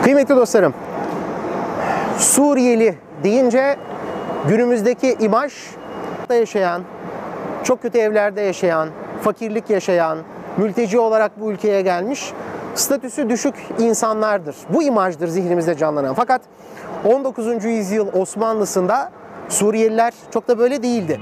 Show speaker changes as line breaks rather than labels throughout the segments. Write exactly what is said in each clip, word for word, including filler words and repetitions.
Kıymetli dostlarım, Suriyeli deyince günümüzdeki imaj yaşayan, çok kötü evlerde yaşayan, fakirlik yaşayan, mülteci olarak bu ülkeye gelmiş, statüsü düşük insanlardır. Bu imajdır zihnimizde canlanan. Fakat on dokuzuncu yüzyıl Osmanlısında Suriyeliler çok da böyle değildi.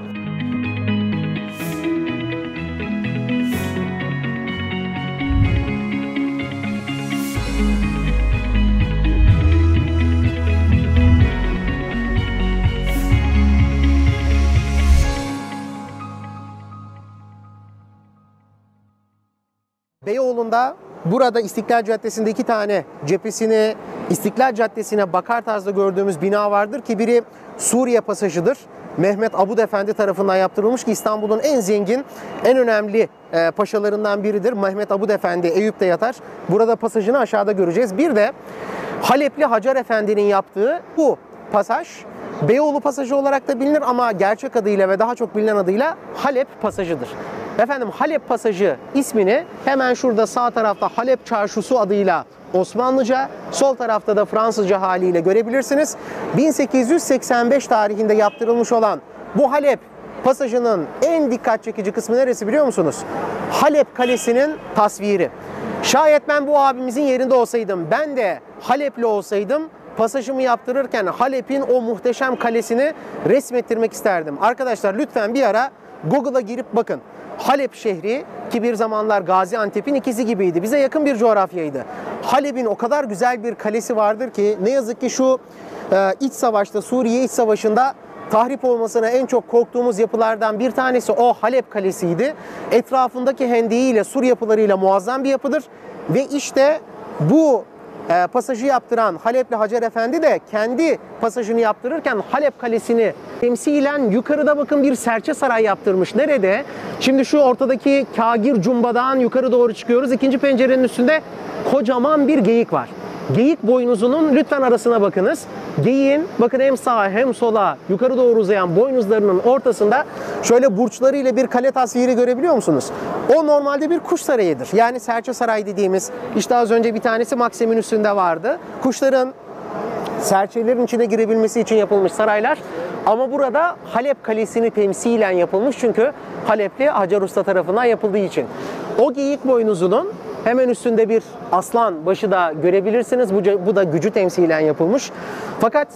Beyoğlu'nda, burada İstiklal Caddesi'nde iki tane cephesini İstiklal Caddesi'ne bakar tarzda gördüğümüz bina vardır ki biri Suriye Pasajı'dır. Mehmet Abud Efendi tarafından yaptırılmış ki İstanbul'un en zengin, en önemli e, paşalarından biridir. Mehmet Abud Efendi Eyüp'te yatar. Burada pasajını aşağıda göreceğiz. Bir de Halepli Hacer Efendi'nin yaptığı bu pasaj Beyoğlu Pasajı olarak da bilinir ama gerçek adıyla ve daha çok bilinen adıyla Halep Pasajı'dır. Efendim Halep Pasajı ismini hemen şurada sağ tarafta Halep Çarşusu adıyla Osmanlıca, sol tarafta da Fransızca haliyle görebilirsiniz. bin sekiz yüz seksen beş tarihinde yaptırılmış olan bu Halep Pasajı'nın en dikkat çekici kısmı neresi biliyor musunuz? Halep Kalesi'nin tasviri. Şayet ben bu abimizin yerinde olsaydım, ben de Halepli olsaydım, pasajımı yaptırırken Halep'in o muhteşem kalesini resmettirmek isterdim. Arkadaşlar lütfen bir ara Google'a girip bakın. Halep şehri ki bir zamanlar Gaziantep'in ikizi gibiydi. Bize yakın bir coğrafyaydı. Halep'in o kadar güzel bir kalesi vardır ki ne yazık ki şu e, iç savaşta, Suriye iç savaşında tahrip olmasına en çok korktuğumuz yapılardan bir tanesi o Halep Kalesi'ydi. Etrafındaki hendeğiyle, sur yapılarıyla muazzam bir yapıdır. Ve işte bu E, pasajı yaptıran Halepli Hacer Efendi de kendi pasajını yaptırırken Halep Kalesi'ni temsilen yukarıda bakın bir serçe saray yaptırmış. Nerede? Şimdi şu ortadaki Kagir Cumba'dan yukarı doğru çıkıyoruz. İkinci pencerenin üstünde kocaman bir geyik var. Geyik boynuzunun lütfen arasına bakınız. Geyiğin bakın hem sağa hem sola yukarı doğru uzayan boynuzlarının ortasında şöyle burçlarıyla bir kale tasviri görebiliyor musunuz? O normalde bir kuş sarayıdır. Yani serçe saray dediğimiz, işte az önce bir tanesi Maksim'in üstünde vardı. Kuşların, serçelerin içine girebilmesi için yapılmış saraylar. Ama burada Halep Kalesi'ni temsilen yapılmış çünkü Halepli Hacer Usta tarafından yapıldığı için. O geyik boynuzunun hemen üstünde bir aslan başı da görebilirsiniz. Bu, bu da gücü temsilen yapılmış. Fakat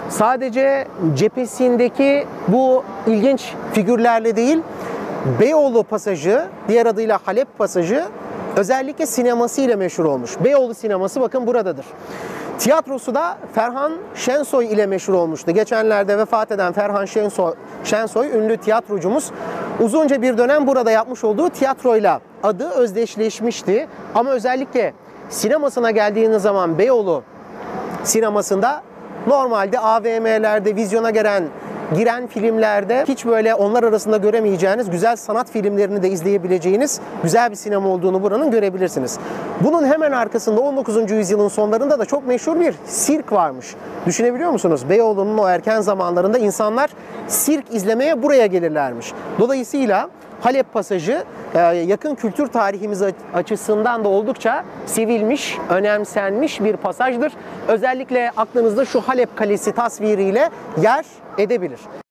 sadece cephesindeki bu ilginç figürlerle değil, Beyoğlu Pasajı, diğer adıyla Halep Pasajı özellikle sineması ile meşhur olmuş. Beyoğlu sineması bakın buradadır. Tiyatrosu da Ferhan Şensoy ile meşhur olmuştu. Geçenlerde vefat eden Ferhan Şensoy, Şensoy ünlü tiyatrocumuz uzunca bir dönem burada yapmış olduğu tiyatroyla adı özdeşleşmişti. Ama özellikle sinemasına geldiğiniz zaman Beyoğlu sinemasında normalde A V M'lerde, vizyona giren giren filmlerde hiç böyle onlar arasında göremeyeceğiniz güzel sanat filmlerini de izleyebileceğiniz güzel bir sinema olduğunu buranın görebilirsiniz. Bunun hemen arkasında on dokuzuncu yüzyılın sonlarında da çok meşhur bir sirk varmış. Düşünebiliyor musunuz? Beyoğlu'nun o erken zamanlarında insanlar sirk izlemeye buraya gelirlermiş. Dolayısıyla Halep Pasajı yakın kültür tarihimiz açısından da oldukça sevilmiş, önemsenmiş bir pasajdır. Özellikle aklınızda şu Halep Kalesi tasviriyle yer edebilir.